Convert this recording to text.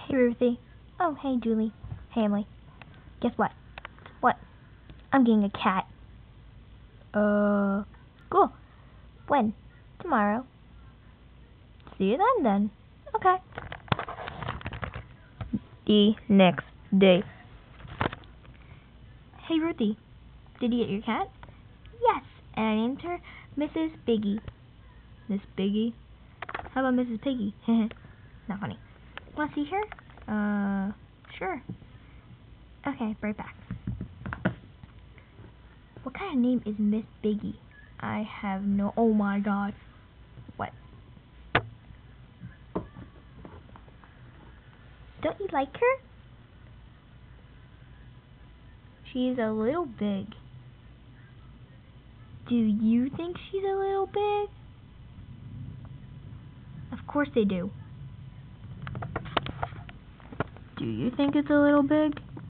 Hey, Ruthie. Oh, hey, Julie. Hey, Emily. Guess what? What? I'm getting a cat. Cool. When? Tomorrow. See you then. Okay. The next day. Hey, Ruthie. Did you get your cat? Yes, and I named her Mrs. Biggie. Miss Biggie? How about Mrs. Piggy? Not funny. Want to see her? Sure. Okay, right back. What kind of name is Miss Biggie? I have no... Oh my god. What? Don't you like her? She's a little big. Do you think she's a little big? Of course they do. Do you think it's a little big?